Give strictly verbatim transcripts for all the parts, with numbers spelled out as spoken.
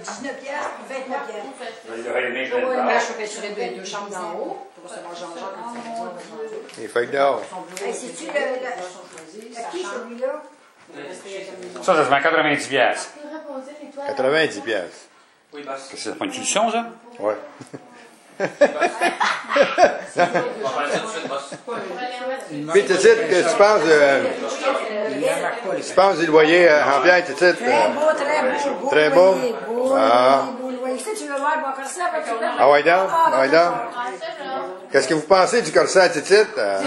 dix-neuf piastres, vingt-neuf piastres. Il aurait aimé Oui, vingt-neuf. mais je pêcherais deux, deux chambres d'en haut pour recevoir Jean-Jacques quand ça va dire. Les feuilles d'or. Hey, c'est-tu le, le, à qui celui-là? Ça, ça se vend quatre-vingt-dix piastres. quatre-vingt-dix piastres. Oui, boss. C'est pas une solution, ça? Ouais. On va faire ça tout de suite, boss. Puis, tu sais, qu'est-ce que tu penses de... Tu penses du loyer euh, en pierre, tu sais? Très beau, très beau. Très beau. Loyer, beau Ah. loyer, beau loyer. Ça, tu veux voir mon corset avec ça? Ah ouais, donc? Ah ouais, donc? Qu'est-ce que vous pensez du corset à Titite? Euh?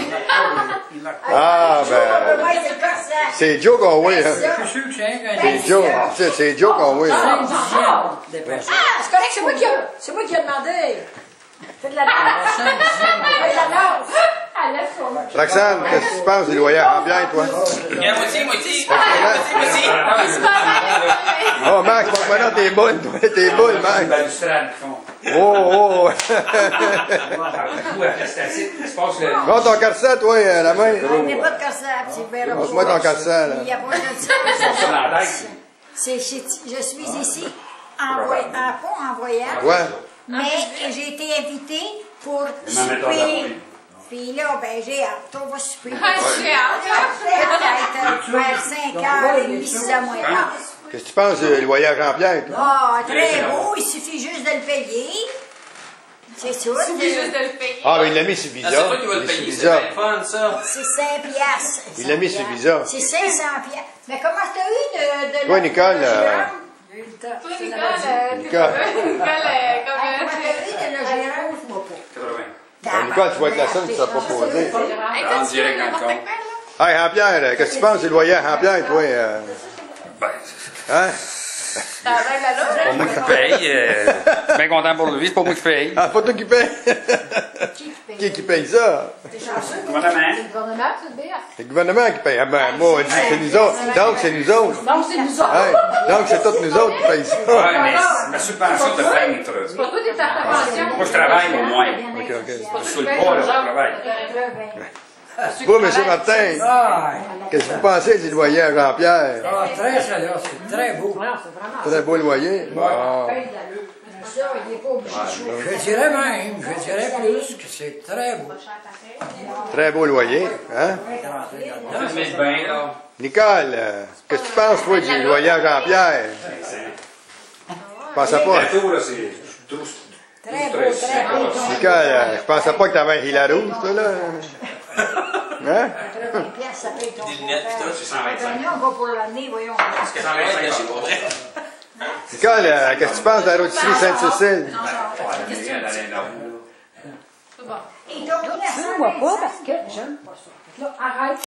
Ah, ben... Ouais, c'est le corset. C'est Joe qu'on voit, hein? Je suis sûr que c'est un C'est Joe. Tu sais, c'est Joe qu'on voit. hein? Ah, c'est correct, c'est moi qui a, c'est moi qui ai demandé. Fais de la danse. Fais de la danse. Roxane, qu'est-ce que tu penses du loyer en pierre, toi? Bien, moitié, moitié. Moitié, moitié. Oh, Max, montre-moi donc tes boules, toi, tes boules, Une Max. balustrade, ils font. Oh, oh. Tout à plastique, il se passe le... Montre ton corset, toi, euh, la main. Il n'y a pas de corset, c'est verre. Montre-moi ton corset, là. Il n'y a pas de Ça dans la tête. C'est, c'est- je suis ici en, voy- en, pas en voyage, Ouais. mais j'ai été invitée pour m'en mettons souper. Puis là, ben j'ai hâte. On va souper. J'ai hâte. Peut-être vers cinq heures trente, six heures moins quart. Qu'est-ce que tu penses du voyage en pierre, toi? Ah, très beau. Il suffit juste de le payer. C'est ça. Il suffit juste de le payer. Ah, mais il l'a mis sur Visa. Ah, c'est toi qui vas Il le est sur payer, c'est Visa. bien fun, ça. C'est cinq piastres. Il l'a mis sur Visa. C'est cinq cents piastres. Mais comment t'as eu de, de Toi, la- Nicole, de euh, Gérard? Toi, Nicole, euh, Nicole. Nicole, euh, Ah, comme... comment t'as eu de le Gérard? quatre-vingts. Ah, Nicole, tu vas être la seule qui sera pas posée. Hey, quand tu veux n'importe quoi, là. Hey, en pierre, qu'est-ce que tu penses du loyer en pierre, toi? euh? Ben, Hein? T'as bien la loge, c'est pas moi qui paye. Euh, je suis bien content pour lui, c'est pas moi qui paye. Ah, pas toi qui paye. Qui qui paye? Qui qui paye ça? T'es chanceux. Gouvernement. Le gouvernement, c'est bien. C'est le gouvernement qui paye. Ah ben, moi, on dit c'est nous autres. Donc, c'est nous autres. Donc, c'est nous autres. Hey, donc, c'est tous nous autres qui payent ça. Ouais, mais ma subvention de peintre. C'est pas toi qui es ta pension. Moi, je travaille au moins. Ok, ok. Je suis le pas, là, je travaille. Vous, M. Martin, Ah, qu'est-ce que vous pensez du loyer à Jean-Pierre? ah, très chaleur, c'est très beau. Non, c'est vraiment. Très beau loyer. Bon. Ça, il n'est pas obligé de chauffer. Je dirais même, je dirais plus que c'est très beau. Très beau loyer. Hein? Tu mets le bain, là. Nicole, euh, qu'est-ce que tu penses, toi, du loyer à Jean-Pierre? Je pensais pas. Bientôt, là, c'est trop... Très beau, très beau. Nicole, euh, je pensais pas que t'avais un hilar rouge, toi, là. Hein? quatre-vingts piastres, ça paye ton Des lunettes, compteur. tout C'est cent vingt-cinq. Venez, on va pour l'année, voyons. Parce que ça va être c'est pas vrai. Nicole, euh, qu'est-ce que tu penses de la rôtisserie Sainte-Cécile? C'est bon. Et donc, Tu ne vois pas parce que j'aime pas ça. Là, arrête.